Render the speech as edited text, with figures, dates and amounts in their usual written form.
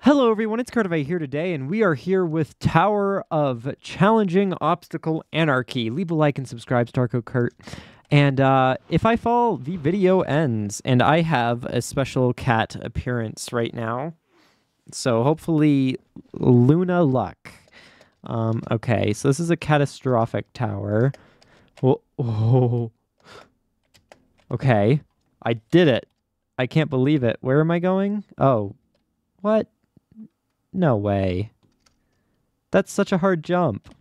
Hello everyone, it's Curtified here today, and we are here with Tower of Challenging Obstacle Anarchy. Leave a like and subscribe, Starco Kurt. And if I fall, the video ends, and I have a special cat appearance right now. So hopefully, Luna luck. Okay, so this is a catastrophic tower. Oh. Okay, I did it. I can't believe it. Where am I going? Oh, what? No way. That's such a hard jump.